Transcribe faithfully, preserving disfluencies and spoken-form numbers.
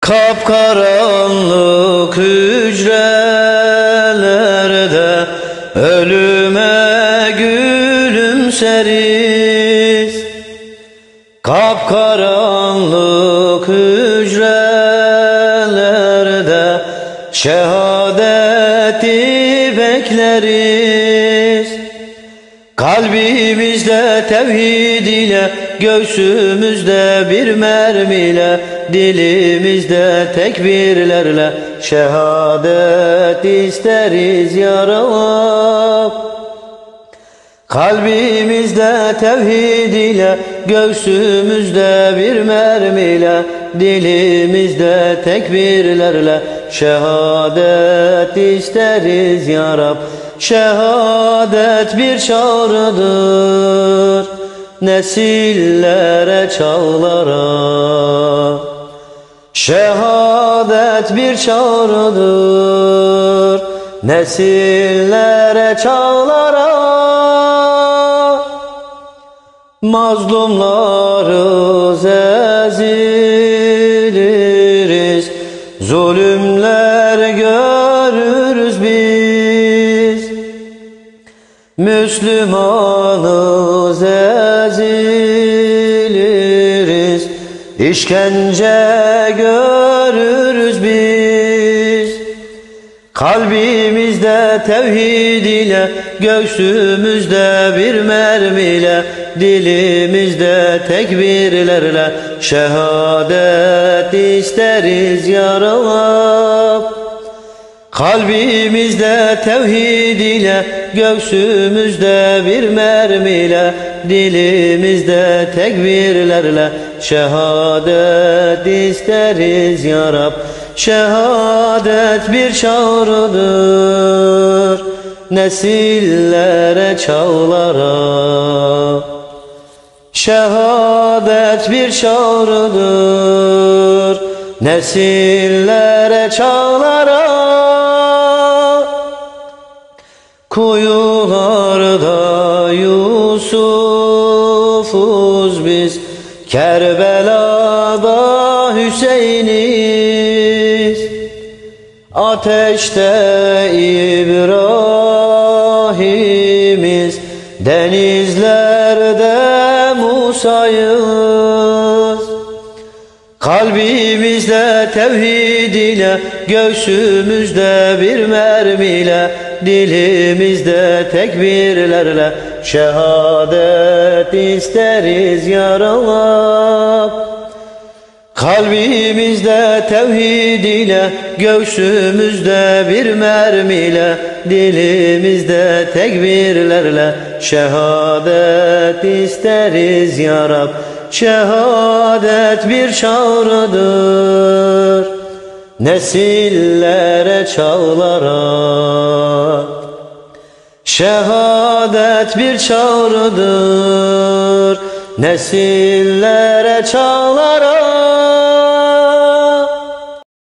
Kapkaranlık hücrelerde ölüme gülümseriz. Kapkaranlık hücrelerde şehadeti bekleriz. Kalbimizde tevhid ile, göğsümüzde bir mermiyle, dilimizde tekbirlerle şehadet isteriz ya Rab. Kalbimizde tevhid ile, göğsümüzde bir mermiyle, dilimizde tekbirlerle şehadet isteriz ya Rab. Şehadet bir çağrıdır nesillere, çağlara. Şehadet bir çağrıdır nesillere, çağlara. Mazlumlarız, eziliriz, zulümler görürüz biz. Müslümanız, eziliriz, işkence görürüz biz. Kalbimizde tevhid ile, göğsümüzde bir mermiyle, dilimizde tekbirlerle şehadet isteriz ya Rab. Kalbimizde tevhid ile, göğsümüzde bir mermiyle, dilimizde tekbirlerle şehadet isteriz ya Rab. Şehadet bir çağrıdır nesillere, çağlara. Şehadet bir çağrıdır nesillere, çağlara. Kuyularda Yusuf'uz biz, Kerbela'da Hüseyin'iz. Ateşte İbrahim'iz, denizlerde Musa'yız. Kalbimizde tevhid ile, göğsümüzde bir mermiyle, dilimizde tekbirlerle şehadet isteriz ya Rab. Kalbimizde tevhid ile, göğsümüzde bir mermiyle, dilimizde tekbirlerle şehadet isteriz ya Rab. Şehadet bir çağrıdır nesillere, çağlara. Şehadet bir çağrıdır nesillere, çağlara.